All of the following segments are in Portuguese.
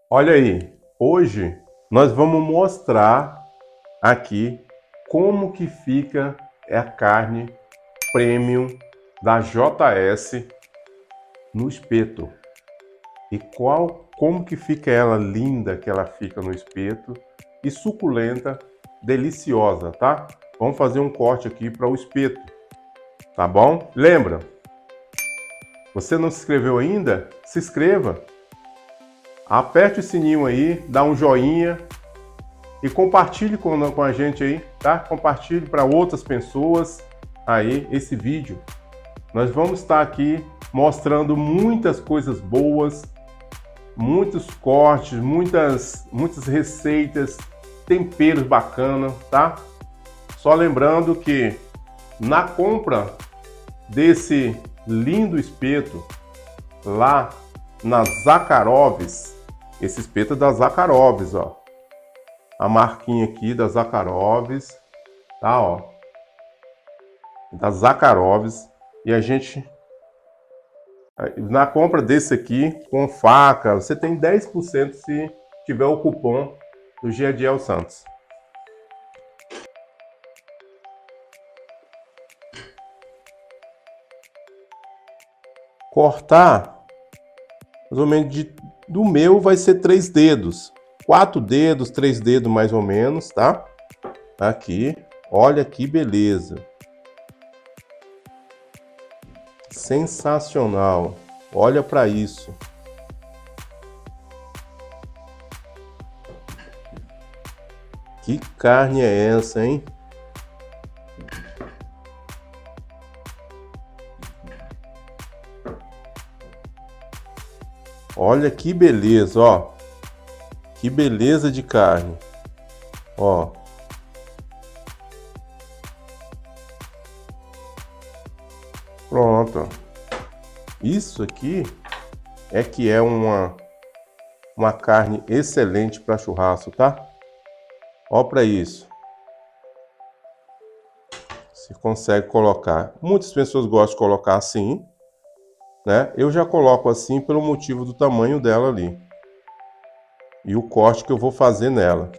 Olha aí, hoje nós vamos mostrar aqui como que fica a carne premium da JS no espeto e como que fica ela linda que ela fica no espeto e suculenta, deliciosa, tá? Vamos fazer um corte aqui para o espeto, tá bom? Lembra? Você não se inscreveu ainda? Se inscreva! Aperte o sininho aí, dá um joinha e compartilhe com a gente aí, tá? Compartilhe para outras pessoas aí esse vídeo. Nós vamos estar aqui mostrando muitas coisas boas, muitos cortes, muitas receitas, temperos bacanas, tá? Só lembrando que na compra desse lindo espeto lá na Zakharovs, esse espeto é da Zakharovs, ó. A marquinha aqui da Zakharovs, tá, ó. Da Zakharovs. E a gente, na compra desse aqui, com faca, você tem 10% se tiver o cupom do Giadiel Santos. Cortar, mais ou menos do meu vai ser 3 dedos. 4 dedos, 3 dedos mais ou menos, tá? Aqui, olha que beleza. Sensacional. Olha para isso. Que carne é essa, hein? Olha que beleza, ó. Que beleza de carne. Ó. Pronto. Isso aqui é que é uma carne excelente para churrasco, tá? Ó para isso. Você consegue colocar. Muitas pessoas gostam de colocar assim, né? Eu já coloco assim pelo motivo do tamanho dela ali. E o corte que eu vou fazer nela.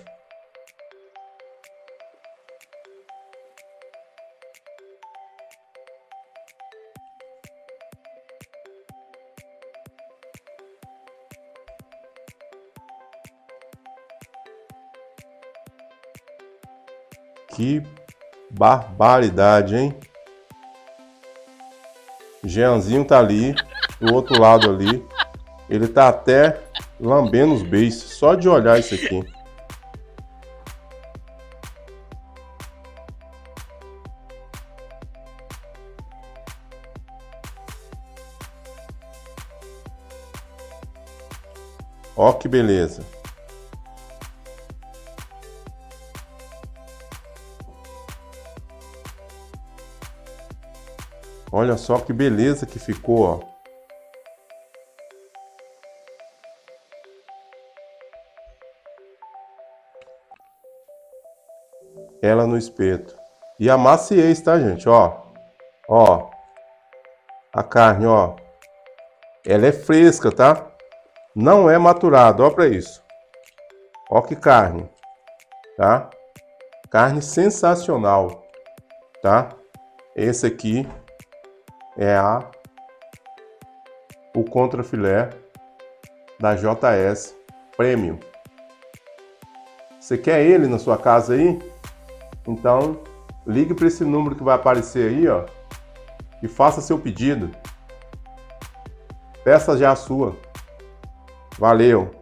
Que barbaridade, hein? Jeanzinho tá ali, do outro lado ali. Ele tá até lambendo os beiços, só de olhar isso aqui. Ó que beleza. Olha só que beleza que ficou, ó. Ela no espeto. E a maciez, tá, gente? Ó. Ó. A carne, ó. Ela é fresca, tá? Não é maturada, ó pra isso. Ó que carne. Tá? Carne sensacional. Tá? Esse aqui é o contrafilé da JS Premium. Você quer ele na sua casa aí? Então, ligue para esse número que vai aparecer aí, ó, e faça seu pedido. Peça já a sua. Valeu!